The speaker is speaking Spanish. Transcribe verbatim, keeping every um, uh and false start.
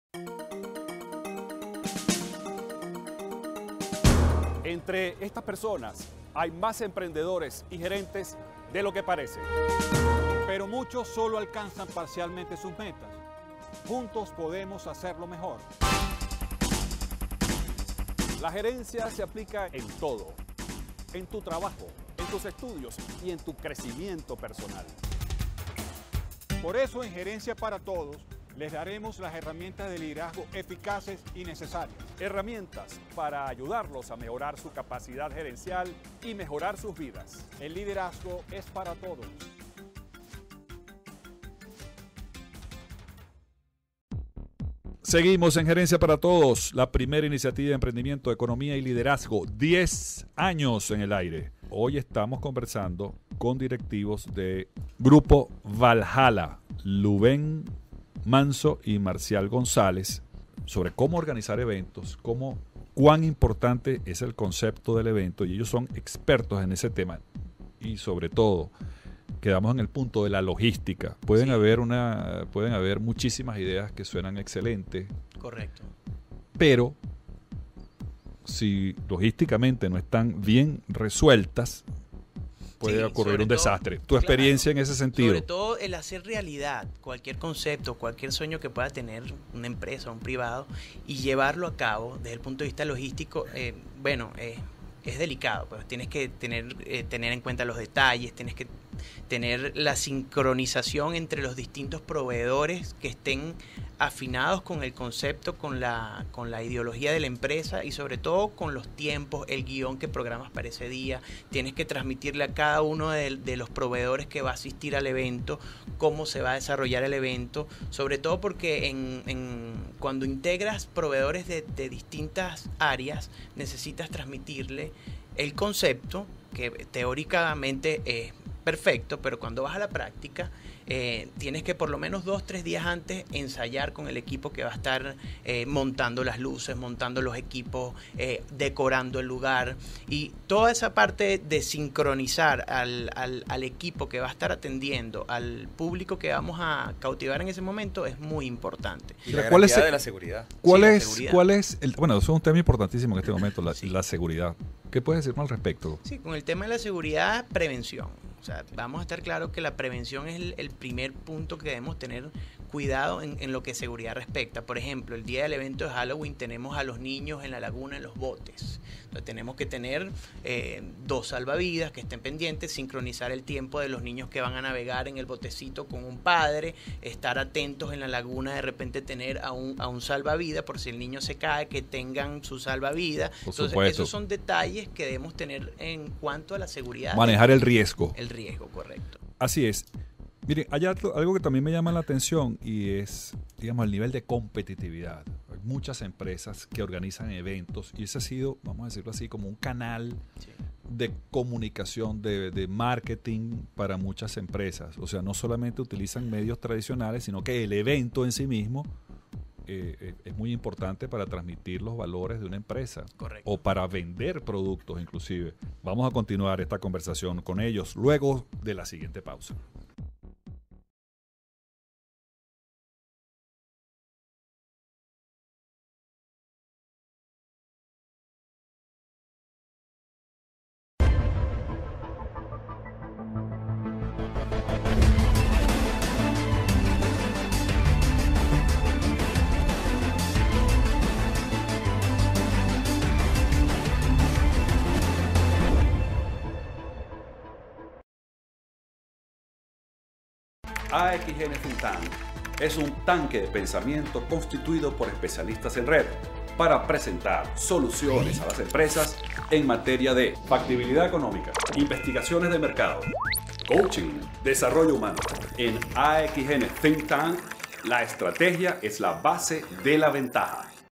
Entre estas personas hay más emprendedores y gerentes de lo que parece. Pero muchos solo alcanzan parcialmente sus metas. Juntos podemos hacerlo mejor. La gerencia se aplica en todo, en tu trabajo, en tus estudios y en tu crecimiento personal. Por eso en Gerencia para Todos les daremos las herramientas de liderazgo eficaces y necesarias. Herramientas para ayudarlos a mejorar su capacidad gerencial y mejorar sus vidas. El liderazgo es para todos. Seguimos en Gerencia para Todos, la primera iniciativa de emprendimiento, economía y liderazgo. diez años en el aire. Hoy estamos conversando con directivos de Grupo Valhalla, Lubén Manso y Marcial González, sobre cómo organizar eventos, cómo, cuán importante es el concepto del evento, y ellos son expertos en ese tema. Y sobre todo, quedamos en el punto de la logística. Pueden, sí. haber una, pueden haber muchísimas ideas que suenan excelentes. Correcto. Pero si logísticamente no están bien resueltas, puede sí, ocurrir un todo, desastre. Tu claro, experiencia en ese sentido. Sobre todo el hacer realidad cualquier concepto, cualquier sueño que pueda tener una empresa o un privado y llevarlo a cabo desde el punto de vista logístico, eh, bueno, eh, es delicado. Pues tienes que tener, eh, tener en cuenta los detalles, tienes que tener la sincronización entre los distintos proveedores que estén afinados con el concepto, con la, con la ideología de la empresa y sobre todo con los tiempos, el guión que programas para ese día. Tienes que transmitirle a cada uno de, de los proveedores que va a asistir al evento, cómo se va a desarrollar el evento, sobre todo porque en, en, cuando integras proveedores de, de distintas áreas, necesitas transmitirle el concepto que teóricamente es perfecto, pero cuando vas a la práctica eh, tienes que por lo menos dos, tres días antes ensayar con el equipo que va a estar eh, montando las luces, montando los equipos, eh, decorando el lugar, y toda esa parte de sincronizar al, al, al equipo que va a estar atendiendo al público que vamos a cautivar en ese momento es muy importante. Y la ¿Cuál es garantía de la seguridad? ¿Cuál sí, es, la seguridad. ¿Cuál es el, bueno, eso es un tema importantísimo en este momento, la, sí. la seguridad. ¿Qué puedes decirme al respecto? Sí, con el tema de la seguridad, prevención. O sea, vamos a estar claros que la prevención es el, el primer punto que debemos tener cuidado en, en lo que seguridad respecta. Por ejemplo, el día del evento de Halloween tenemos a los niños en la laguna, en los botes. Entonces tenemos que tener eh, dos salvavidas que estén pendientes, sincronizar el tiempo de los niños que van a navegar en el botecito con un padre, estar atentos en la laguna, de repente tener a un, a un salvavidas por si el niño se cae, que tengan su salvavidas. Por Entonces supuesto. esos son detalles que debemos tener en cuanto a la seguridad. Manejar el riesgo. El riesgo, correcto. Así es. Miren, hay algo que también me llama la atención y es, digamos, el nivel de competitividad. Hay muchas empresas que organizan eventos y ese ha sido, vamos a decirlo así, como un canal sí. de comunicación, de, de marketing para muchas empresas. O sea, no solamente utilizan medios tradicionales, sino que el evento en sí mismo eh, es muy importante para transmitir los valores de una empresa. Correcto. O para vender productos inclusive. Vamos a continuar esta conversación con ellos luego de la siguiente pausa. A X N Think Tank es un tanque de pensamiento constituido por especialistas en red para presentar soluciones a las empresas en materia de factibilidad económica, investigaciones de mercado, coaching, desarrollo humano. En A X N Think Tank, la estrategia es la base de la ventaja.